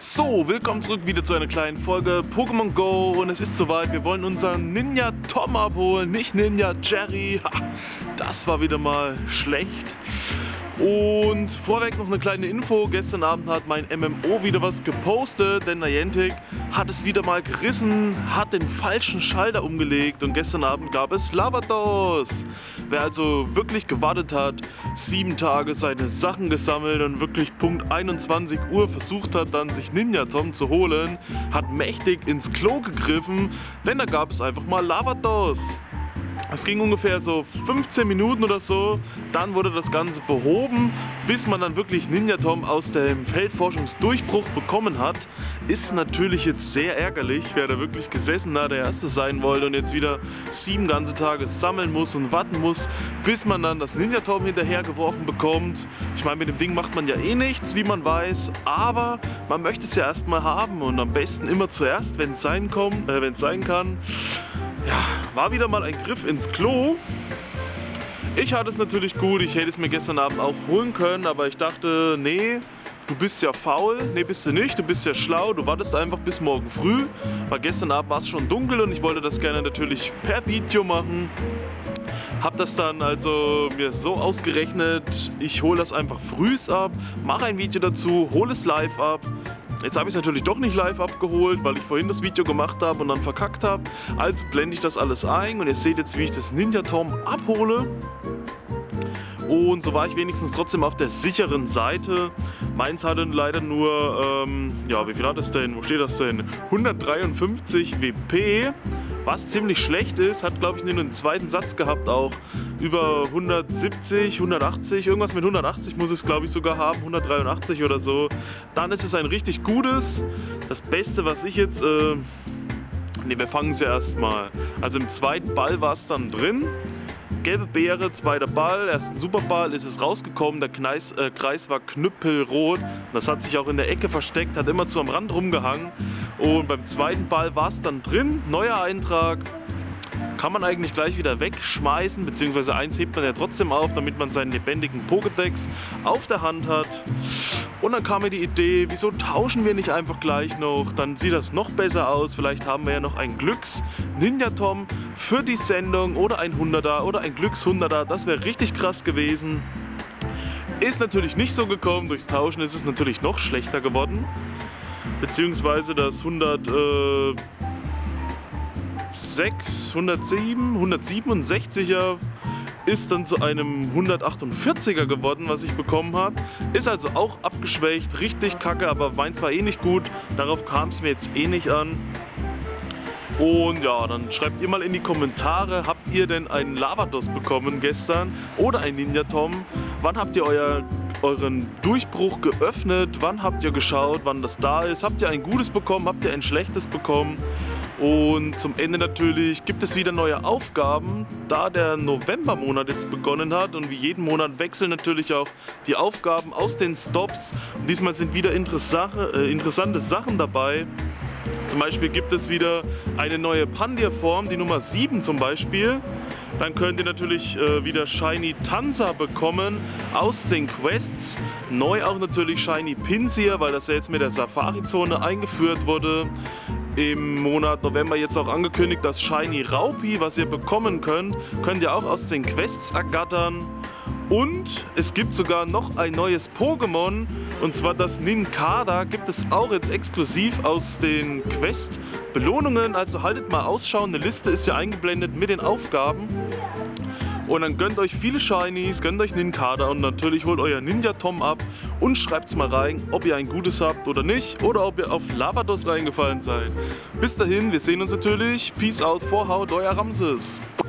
So, willkommen zurück wieder zu einer kleinen Folge Pokémon Go und es ist soweit, wir wollen unseren Ninja Tom abholen, nicht Ninja Jerry. Ha, das war wieder mal schlecht. Und vorweg noch eine kleine Info, gestern Abend hat mein MMO wieder was gepostet, denn Niantic hat es wieder mal gerissen, hat den falschen Schalter umgelegt und gestern Abend gab es Lavados. Wer also wirklich gewartet hat, 7 Tage seine Sachen gesammelt und wirklich Punkt 21 Uhr versucht hat, dann sich Ninja Tom zu holen, hat mächtig ins Klo gegriffen, denn da gab es einfach mal Lavados. Es ging ungefähr so 15 Minuten oder so, dann wurde das Ganze behoben, bis man dann wirklich Ninja Tom aus dem Feldforschungsdurchbruch bekommen hat. Ist natürlich jetzt sehr ärgerlich, wer da wirklich gesessen hat, der Erste sein wollte und jetzt wieder 7 ganze Tage sammeln muss und warten muss, bis man dann das Ninja Tom hinterhergeworfen bekommt. Ich meine, mit dem Ding macht man ja eh nichts, wie man weiß, aber man möchte es ja erstmal haben und am besten immer zuerst, wenn es sein kann. Ja, war wieder mal ein Griff ins Klo. Ich hatte es natürlich gut, ich hätte es mir gestern Abend auch holen können, aber ich dachte, nee, du bist ja faul. Nee, bist du nicht, du bist ja schlau, du wartest einfach bis morgen früh. Weil gestern Abend war es schon dunkel und ich wollte das gerne natürlich per Video machen. Hab das dann also mir so ausgerechnet, ich hole das einfach frühs ab, mache ein Video dazu, hole es live ab. Jetzt habe ich es natürlich doch nicht live abgeholt, weil ich vorhin das Video gemacht habe und dann verkackt habe. Also blende ich das alles ein und ihr seht jetzt, wie ich das Ninja Tom abhole. Und so war ich wenigstens trotzdem auf der sicheren Seite. Meins hatte leider nur, ja, wie viel hat es denn? Wo steht das denn? 153 WP. Was ziemlich schlecht ist, hat glaube ich nur einen zweiten Satz gehabt auch. Über 170, 180, irgendwas mit 180 muss es glaube ich sogar haben, 183 oder so. Dann ist es ein richtig gutes. Das Beste, was ich jetzt, ne, wir fangen es ja erstmal. Also im zweiten Ball war es dann drin. Gelbe Beere, zweiter Ball, erst ein Superball, ist es rausgekommen, der Kreis war knüppelrot. Das hat sich auch in der Ecke versteckt, hat immer zu am Rand rumgehangen. Und beim zweiten Ball war es dann drin, neuer Eintrag. Kann man eigentlich gleich wieder wegschmeißen, beziehungsweise eins hebt man ja trotzdem auf, damit man seinen lebendigen Pokédex auf der Hand hat. Und dann kam mir die Idee, wieso tauschen wir nicht einfach gleich noch? Dann sieht das noch besser aus. Vielleicht haben wir ja noch ein Glücks-Ninja Tom für die Sendung oder ein 100er oder ein Glücks-100er. Das wäre richtig krass gewesen. Ist natürlich nicht so gekommen. Durchs Tauschen ist es natürlich noch schlechter geworden. Beziehungsweise das 167er ist dann zu einem 148er geworden, was ich bekommen habe. Ist also auch abgeschwächt, richtig kacke, aber meins war eh nicht gut. Darauf kam es mir jetzt eh nicht an. Und ja, dann schreibt ihr mal in die Kommentare, habt ihr denn einen Lavados bekommen gestern oder ein Ninja Tom? Wann habt ihr euren Durchbruch geöffnet? Wann habt ihr geschaut, wann das da ist? Habt ihr ein gutes bekommen? Habt ihr ein schlechtes bekommen? Und zum Ende natürlich gibt es wieder neue Aufgaben, da der Novembermonat jetzt begonnen hat und wie jeden Monat wechseln natürlich auch die Aufgaben aus den Stops. Und diesmal sind wieder interessante Sachen dabei. Zum Beispiel gibt es wieder eine neue Pandir-Form, die Nummer 7 zum Beispiel. Dann könnt ihr natürlich wieder Shiny Tanza bekommen aus den Quests. Neu auch natürlich Shiny Pinsir, weil das ja jetzt mit der Safari-Zone eingeführt wurde. Im Monat November jetzt auch angekündigt, das Shiny Raupi, was ihr bekommen könnt ihr auch aus den Quests ergattern. Und es gibt sogar noch ein neues Pokémon, und zwar das Nincada, gibt es auch jetzt exklusiv aus den Quest-Belohnungen. Also haltet mal Ausschau, eine Liste ist ja eingeblendet mit den Aufgaben. Und dann gönnt euch viele Shinies, gönnt euch Nincada und natürlich holt euer Ninja Tom ab und schreibt's mal rein, ob ihr ein gutes habt oder nicht oder ob ihr auf Lavados reingefallen seid. Bis dahin, wir sehen uns natürlich. Peace out, Vorhaut, euer Ramses.